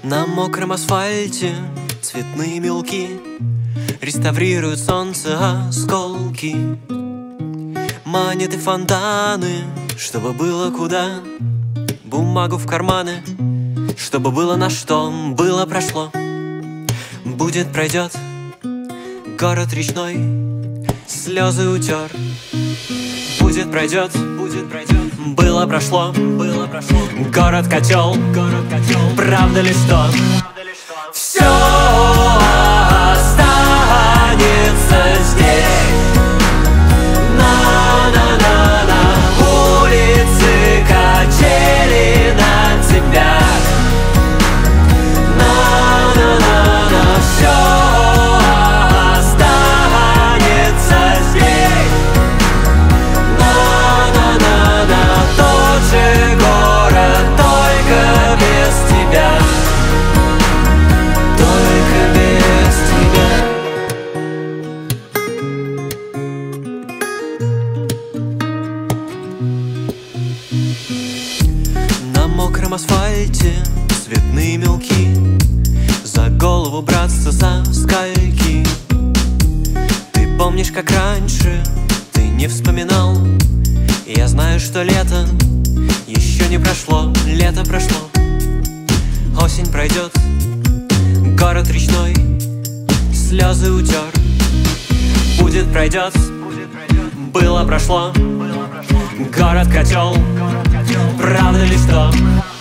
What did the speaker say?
На мокром асфальте цветные мелки реставрируют солнце осколки. Монеты, фонтаны, чтобы было куда, бумагу в карманы, чтобы было на что, было, прошло. Будет, пройдет, город речной слезы утер. Будет, пройдет, было, прошло, город котел, правда ли что? Все останется здесь. На улице качели на цепях. Все останется здесь. Тот же город, только без тебя. Только без тебя. На мокром асфальте цветные мелки, за голову браться за скальки. Ты помнишь, как раньше ты не вспоминал? Я знаю, что лето еще не прошло. Лето прошло, осень пройдет, город речной слезы утер. Будет, пройдет, было, прошло, город котел, правда ли что?